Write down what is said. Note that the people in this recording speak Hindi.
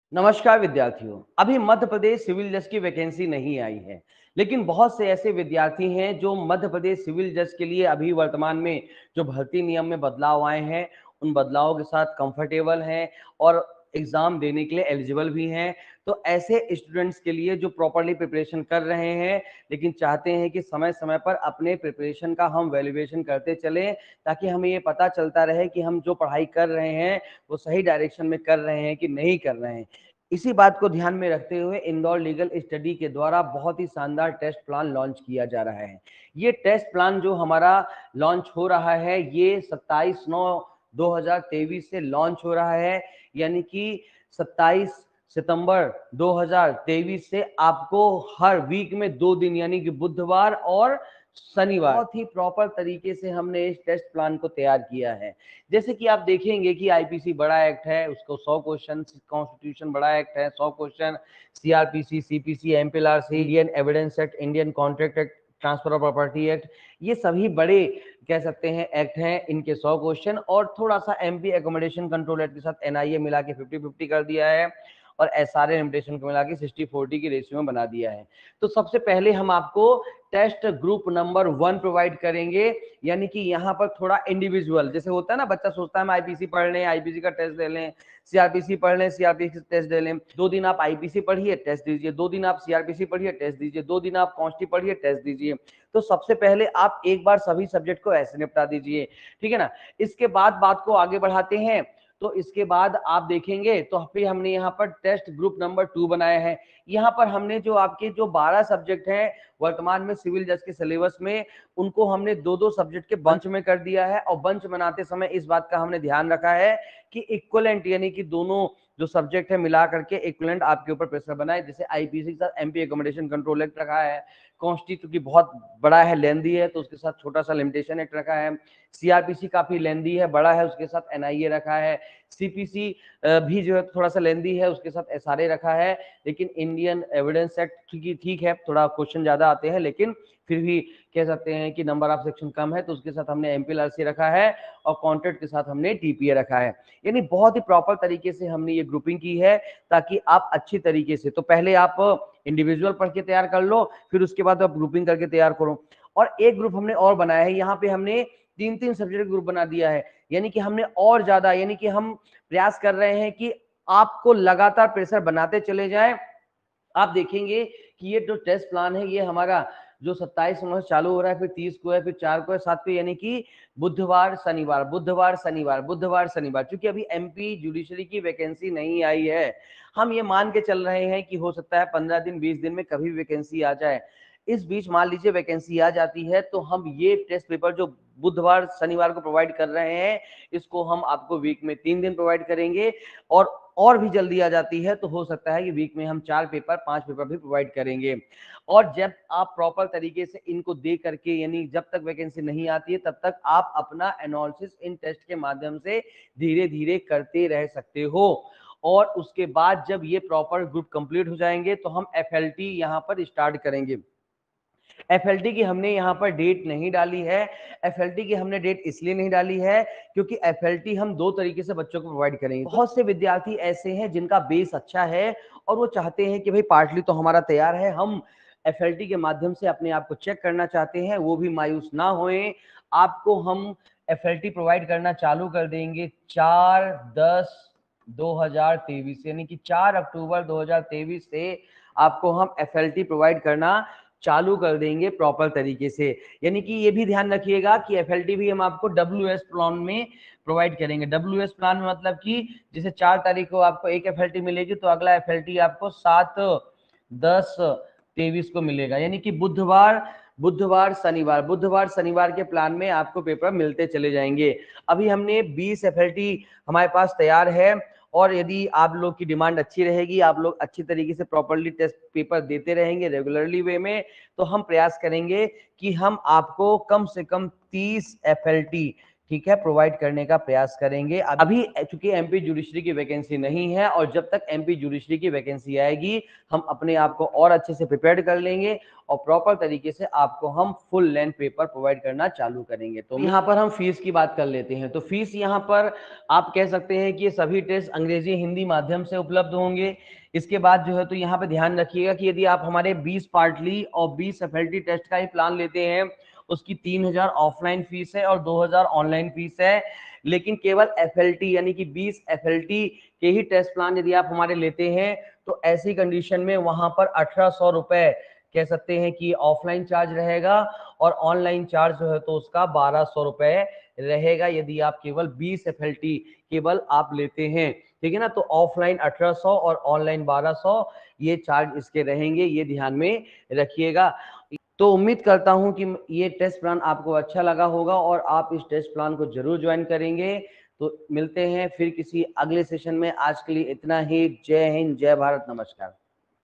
नमस्कार विद्यार्थियों। अभी मध्य प्रदेश सिविल जज की वैकेंसी नहीं आई है, लेकिन बहुत से ऐसे विद्यार्थी हैं जो मध्य प्रदेश सिविल जज के लिए अभी वर्तमान में जो भर्ती नियम में बदलाव आए हैं उन बदलावों के साथ कंफर्टेबल हैं और एग्जाम देने के लिए एलिजिबल भी हैं। तो ऐसे स्टूडेंट्स के लिए जो प्रॉपरली प्रिपरेशन कर रहे हैं लेकिन चाहते हैं कि समय समय पर अपने प्रिपरेशन का हम वैल्यूएशन करते चलें, ताकि हमें ये पता चलता रहे कि हम जो पढ़ाई कर रहे हैं वो सही डायरेक्शन में कर रहे हैं कि नहीं कर रहे हैं। इसी बात को ध्यान में रखते हुए इंदौर लीगल स्टडी के द्वारा बहुत ही शानदार टेस्ट प्लान लॉन्च किया जा रहा है। ये टेस्ट प्लान जो हमारा लॉन्च हो रहा है ये 27/9/2023 से लॉन्च हो रहा है, यानी कि 27 सितंबर 2023 से आपको हर वीक में 2 दिन यानी कि बुधवार और शनिवार बहुत ही प्रॉपर तरीके से हमने इस टेस्ट प्लान को तैयार किया है। जैसे कि आप देखेंगे कि आईपीसी बड़ा एक्ट है, उसको 100 क्वेश्चन, कॉन्स्टिट्यूशन बड़ा एक्ट है 100 question, CRPC, CPC, MPLRC, Indian Evidence Act, Indian Contract Act, Transfer of Property Act, ये सभी बड़े कह सकते हैं एक्ट हैं, इनके 100 क्वेश्चन और थोड़ा सा एमपी एकोमोडेशन कंट्रोल एक्ट के साथ एनआईए मिला के 50-50 कर दिया है और एसआरए लिमिटेशन को मिला के 60-40 की रेशियो में बना दिया है। तो सबसे पहले हम आपको टेस्ट ग्रुप नंबर 1 प्रोवाइड करेंगे, यानी कि यहाँ पर थोड़ा इंडिविजुअल, जैसे होता है ना, बच्चा सोचता है हम आईपीसी पढ़ लें, आईपीसी का टेस्ट दे लें, सीआरपीसी पढ़ लें, सीआरपीसी टेस्ट दे लें, 2 दिन आप आईपीसी पढ़िए टेस्ट दीजिए, 2 दिन आप सीआरपीसी पढ़िए टेस्ट दीजिए, 2 दिन आप कॉन्स्टी पढ़िए टेस्ट दीजिए। तो सबसे पहले आप एक बार सभी सब्जेक्ट को ऐसे निपटा दीजिए, ठीक है ना। इसके बाद बात को आगे बढ़ाते हैं। तो इसके बाद आप देखेंगे तो फिर हमने यहाँ पर टेस्ट ग्रुप नंबर 2 बनाया है। यहाँ पर हमने जो आपके जो 12 सब्जेक्ट हैं वर्तमान में सिविल जज के सिलेबस में, उनको हमने 2-2 सब्जेक्ट के बंच में कर दिया है और बंच बनाते समय इस बात का हमने ध्यान रखा है कि इक्वलेंट यानी कि दोनों जो सब्जेक्ट है मिला करके इक्वलेंट आपके ऊपर प्रेशर बनाए। जैसे आईपीसी के साथ एमपी एकोमोडेशन कंट्रोल एक्ट रखा है, कॉन्स्टिट्यूशन की बहुत बड़ा है, लेंदी है, तो उसके साथ छोटा सा लिमिटेशन एक्ट रखा है, सीआरपीसी काफी लेंदी है, बड़ा है, उसके साथ एनआईए रखा है, सीपीसी भी जो है थोड़ा सा लेंदी है, उसके साथ एसआरए रखा है, लेकिन इंडियन एविडेंस एक्ट ठीक है, थोड़ा क्वेश्चन ज्यादा आते हैं लेकिन फिर भी कह सकते हैं कि नंबर ऑफ सेक्शन कम है, तो उसके साथ हमने एमपीएलआरसी रखा है और कॉन्ट्रैक्ट के साथ हमने टीपीए रखा है। यानी बहुत ही प्रॉपर तरीके से हमने ये ग्रुपिंग की है ताकि आप अच्छी तरीके से, तो पहले आप इंडिविजुअल पढ़ के तैयार कर लो, फिर उसके बाद आप ग्रुपिंग करके तैयार करो। और एक ग्रुप हमने और बनाया है, यहाँ पे हमने 3-3 सब्जेक्ट ग्रुप बना दिया है, यानी कि हमने और ज्यादा, यानी कि हम प्रयास कर रहे हैं कि आपको लगातार प्रेशर बनाते चले जाएं। आप देखेंगे कि ये जो टेस्ट प्लान है ये हमारा जो 27 चालू हो रहा है, फिर 30 को है, फिर 4 को है, 7 को, यानी कि बुधवार शनिवार बुधवार शनिवार बुधवार शनिवार। क्योंकि अभी एमपी जुडिशरी की वैकेंसी नहीं आई है, हम ये मान के चल रहे हैं कि हो सकता है 15 दिन 20 दिन में कभी वैकेंसी आ जाए। इस बीच मान लीजिए वैकेंसी आ जाती है तो हम ये टेस्ट पेपर जो बुधवार शनिवार को प्रोवाइड कर रहे हैं, इसको हम आपको वीक में 3 दिन प्रोवाइड करेंगे। और भी जल्दी आ जाती है तो हो सकता है कि वीक में हम 4 पेपर 5 पेपर भी प्रोवाइड करेंगे। और जब आप प्रॉपर तरीके से इनको दे करके, यानी जब तक वैकेंसी नहीं आती है तब तक आप अपना एनालिसिस इन टेस्ट के माध्यम से धीरे धीरे करते रह सकते हो। और उसके बाद जब ये प्रॉपर ग्रुप कंप्लीट हो जाएंगे तो हम एफएलटी यहाँ पर स्टार्ट करेंगे। एफएलटी की हमने यहाँ पर डेट नहीं डाली है। एफएलटी की हमने डेट इसलिए नहीं डाली है क्योंकि एफएलटी हम 2 तरीके से बच्चों को प्रोवाइड करेंगे। बहुत से विद्यार्थी ऐसे हैं जिनका बेस अच्छा है और वो चाहते हैं कि भाई पार्टली तो हमारा तैयार है, हम एफएलटी के माध्यम से अपने आप को चेक करना चाहते हैं, वो भी मायूस ना होए। आपको हम एफएलटी प्रोवाइड करना चालू कर देंगे 4/10/2023, यानी कि 4 अक्टूबर 2023 से आपको हम एफएलटी प्रोवाइड करना चालू कर देंगे प्रॉपर तरीके से। यानी कि ये भी ध्यान रखिएगा कि एफएलटी भी हम आपको डब्ल्यूएस प्लान में प्रोवाइड करेंगे। डब्ल्यूएस प्लान में मतलब कि जैसे 4 तारीख को आपको एक एफएलटी मिलेगी तो अगला एफएलटी आपको 7/10/23 को मिलेगा, यानी कि बुधवार शनिवार के प्लान में आपको पेपर मिलते चले जाएंगे। अभी हमने 20 एफएलटी हमारे पास तैयार है और यदि आप लोग की डिमांड अच्छी रहेगी, आप लोग अच्छी तरीके से प्रॉपर्ली टेस्ट पेपर देते रहेंगे रेगुलरली वे में, तो हम प्रयास करेंगे कि हम आपको कम से कम 30 एफएलटी ठीक है, प्रोवाइड करने का प्रयास करेंगे। अभी चूंकि एमपी जुडिशरी की वैकेंसी नहीं है, और जब तक एमपी जुडिशरी की वैकेंसी आएगी हम अपने आप को और अच्छे से प्रिपेयर कर लेंगे और प्रॉपर तरीके से आपको हम फुल लेंथ पेपर प्रोवाइड करना चालू करेंगे। तो यहाँ पर हम फीस की बात कर लेते हैं। तो फीस यहाँ पर आप कह सकते हैं कि ये सभी टेस्ट अंग्रेजी हिंदी माध्यम से उपलब्ध होंगे। इसके बाद जो है तो यहाँ पे ध्यान रखिएगा कि यदि आप हमारे 20 पार्टली और 20 एफएलटी टेस्ट का ही प्लान लेते हैं, उसकी 3000 ऑफलाइन फीस है और 2000 ऑनलाइन फीस है। लेकिन केवल एफएलटी यानी कि 20 एफएलटी के ही टेस्ट प्लान यदि आप हमारे लेते हैं तो ऐसी कंडीशन में वहां पर 1800 रुपए कह सकते हैं कि ऑफलाइन चार्ज रहेगा, और ऑनलाइन चार्ज जो है तो उसका 1200 रुपए रहेगा यदि आप केवल 20 एफएलटी केवल आप लेते हैं। ठीक है ना, तो ऑफलाइन 1800 और ऑनलाइन 1200 ये चार्ज इसके रहेंगे, ये ध्यान में रखिएगा। तो उम्मीद करता हूं कि ये टेस्ट प्लान आपको अच्छा लगा होगा और आप इस टेस्ट प्लान को जरूर ज्वाइन करेंगे। तो मिलते हैं फिर किसी अगले सेशन में। आज के लिए इतना ही। जय हिंद, जय भारत, नमस्कार।